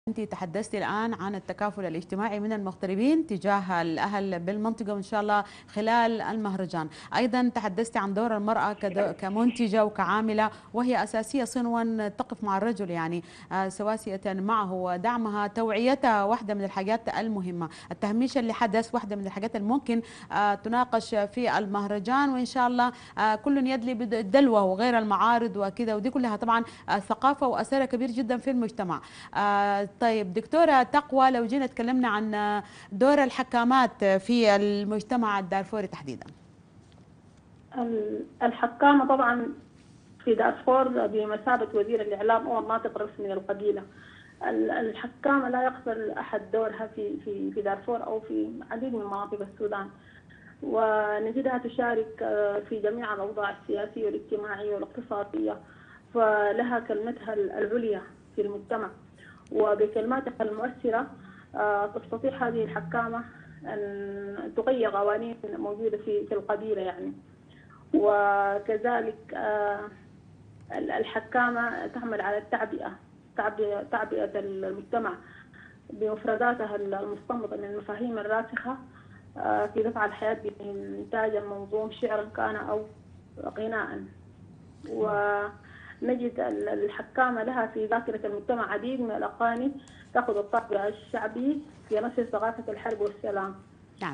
أنت تحدثتي الآن عن التكافل الاجتماعي من المغتربين تجاه الأهل بالمنطقة وإن شاء الله خلال المهرجان. أيضا تحدثتي عن دور المرأة كمنتجة وكعاملة، وهي أساسية صنوا تقف مع الرجل، يعني سواسية معه ودعمها، توعيتها واحدة من الحاجات المهمة. التهميش اللي حدث واحدة من الحاجات اللي ممكن تناقش في المهرجان، وإن شاء الله كل يدلي بدلوه وغير المعارض وكذا، ودي كلها طبعا ثقافة وأثرها كبير جدا في المجتمع. طيب دكتورة تقوى، لو جينا تكلمنا عن دور الحكامات في المجتمع الدارفوري تحديدا. الحكامة طبعا في دارفور بمثابة وزير الإعلام أو الناطق الرسمي للقبيلة. الحكامة لا يغفل أحد دورها في دارفور أو في عديد من مناطق السودان، ونجدها تشارك في جميع الأوضاع السياسية والاجتماعية والاقتصادية، فلها كلمتها العليا في المجتمع، وبكلماتها المؤثرة تستطيع هذه الحكامة أن تغير قوانين موجودة في القبيلة يعني. وكذلك الحكامة تعمل على تعبئة المجتمع بمفرداتها المستنبطة من المفاهيم الراسخة في دفع الحياة بإنتاج المنظوم شعرا كان أو غناء. ونجد الحكامة لها في ذاكرة المجتمع عديد من الأغاني تأخذ الطابع الشعبي في نشر ثقافة الحرب والسلام.